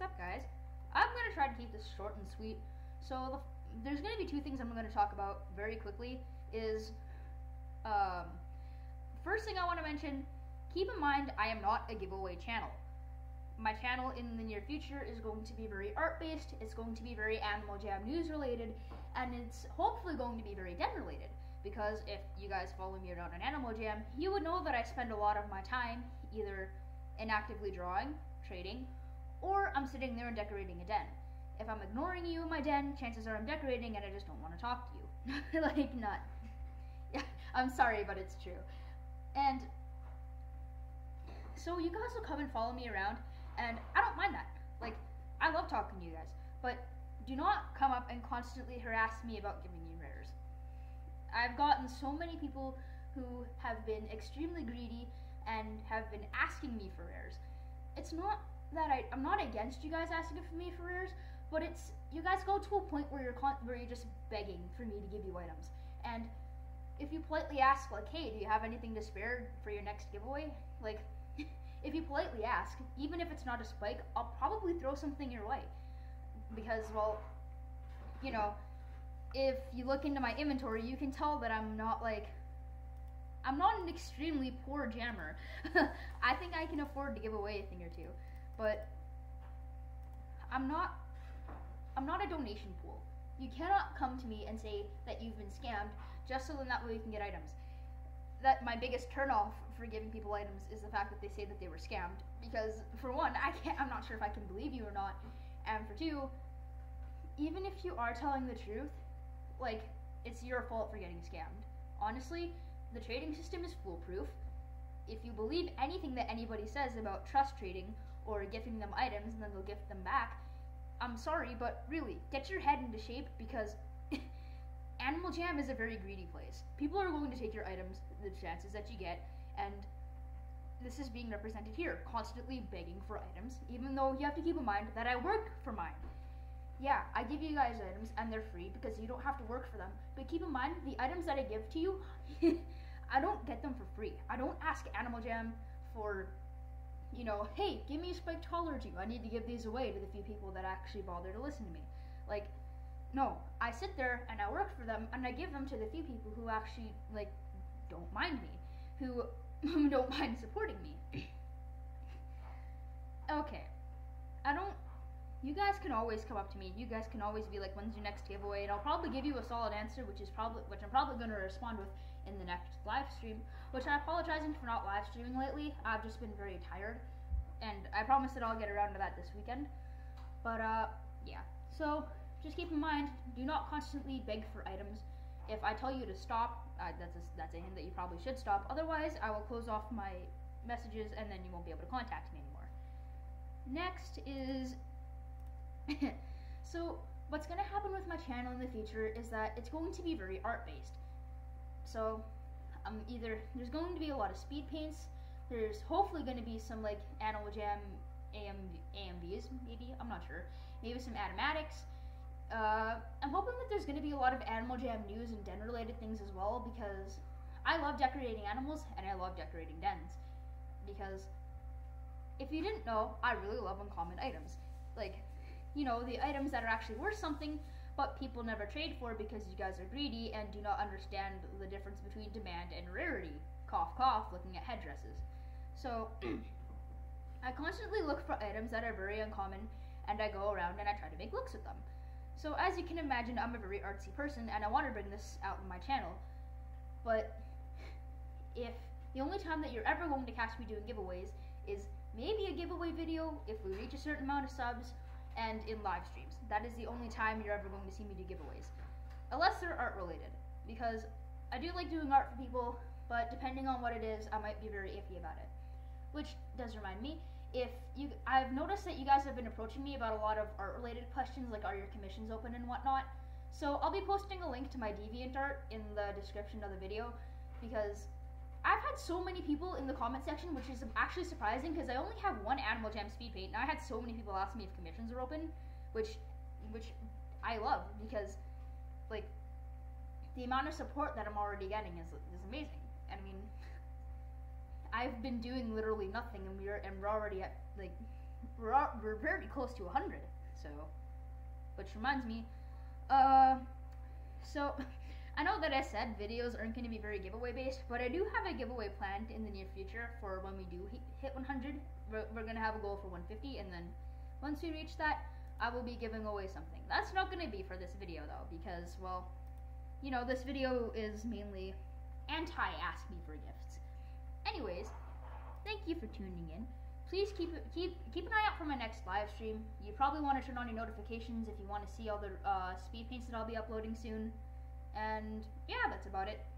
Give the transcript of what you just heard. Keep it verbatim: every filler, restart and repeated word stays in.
up, guys? I'm going to try to keep this short and sweet. So the, there's going to be two things I'm going to talk about very quickly. Is um, first thing I want to mention, keep in mind I am not a giveaway channel. My channel in the near future is going to be very art-based, it's going to be very Animal Jam news related, and it's hopefully going to be very den related. Because if you guys follow me around on Animal Jam, you would know that I spend a lot of my time either inactively drawing, trading, or I'm sitting there and decorating a den. If I'm ignoring you in my den, chances are I'm decorating and I just don't want to talk to you. Like, not. Yeah, I'm sorry, but it's true. And so you guys will come and follow me around, and I don't mind that. Like, I love talking to you guys, but do not come up and constantly harass me about giving you rares. I've gotten so many people who have been extremely greedy and have been asking me for rares. It's not that I, I'm not against you guys asking for me for rares, but it's, you guys go to a point where you're con where you're just begging for me to give you items. And if you politely ask, like, hey, do you have anything to spare for your next giveaway? Like, if you politely ask, even if it's not a spike, I'll probably throw something your way. Because, well, you know, if you look into my inventory, you can tell that I'm not, like, I'm not an extremely poor jammer. I think I can afford to give away a thing or two. But I'm not, I'm not a donation pool. You cannot come to me and say that you've been scammed just so then that way you can get items. That my biggest turnoff for giving people items is the fact that they say that they were scammed. Because for one, I can't, I'm not sure if I can believe you or not. And for two, even if you are telling the truth, like, it's your fault for getting scammed. Honestly, the trading system is foolproof. If you believe anything that anybody says about trust trading or gifting them items and then they'll gift them back, I'm sorry, but really, get your head into shape, because Animal Jam is a very greedy place. People are going to take your items, the chances that you get, and this is being represented here, constantly begging for items, even though you have to keep in mind that I work for mine. Yeah, I give you guys items, and they're free because you don't have to work for them, but keep in mind, the items that I give to you, I don't get them for free. I don't ask Animal Jam for, you know, hey, give me a spiked collar or two. I need to give these away to the few people that actually bother to listen to me. Like, no, I sit there and I work for them and I give them to the few people who actually, like, don't mind me, who don't mind supporting me. Okay, I don't, you guys can always come up to me. You guys can always be like, when's your next giveaway? And I'll probably give you a solid answer, which is probably, which I'm probably going to respond with in the next live stream, which I'm apologizing for not live streaming lately. I've just been very tired, and I promise that I'll get around to that this weekend. But, uh, yeah. So, just keep in mind, do not constantly beg for items. If I tell you to stop, uh, that's, a, that's a hint that you probably should stop. Otherwise, I will close off my messages, and then you won't be able to contact me anymore. Next is... So, what's going to happen with my channel in the future is that it's going to be very art-based. So, um, either there's going to be a lot of speed paints, there's hopefully going to be some, like, Animal Jam A M Vs, maybe, I'm not sure, maybe some animatics. Uh, I'm hoping that there's going to be a lot of Animal Jam news and den-related things as well, because I love decorating animals, and I love decorating dens. Because, if you didn't know, I really love uncommon items. Like, you know, the items that are actually worth something, but people never trade for because you guys are greedy and do not understand the difference between demand and rarity. Cough, cough, looking at headdresses. So, I constantly look for items that are very uncommon, and I go around and I try to make looks at them. So, as you can imagine, I'm a very artsy person, and I want to bring this out in my channel. But, if the only time that you're ever going to catch me doing giveaways is maybe a giveaway video if we reach a certain amount of subs, and in live streams. That is the only time you're ever going to see me do giveaways. Unless they're art related, because I do like doing art for people, but depending on what it is, I might be very iffy about it. Which does remind me, if you, I've noticed that you guys have been approaching me about a lot of art related questions, like are your commissions open and whatnot. So I'll be posting a link to my DeviantArt in the description of the video, because I've had so many people in the comment section, which is actually surprising because I only have one Animal Jam speed paint, and I had so many people ask me if commissions are open, which which I love, because, like, the amount of support that I'm already getting is, is amazing. And I mean, I've been doing literally nothing, and we're, and we're already at, like, we're al- we're very close to one hundred. So, which reminds me, uh, so I know that I said videos aren't going to be very giveaway based, but I do have a giveaway planned in the near future for when we do hit, hit one hundred. We're, we're going to have a goal for one fifty, and then once we reach that, I will be giving away something. That's not going to be for this video though, because, well, you know, this video is mainly anti-ask me for gifts. Anyways, thank you for tuning in. Please keep keep keep an eye out for my next live stream. You probably want to turn on your notifications if you want to see all the uh, speed paints that I'll be uploading soon. And yeah, that's about it.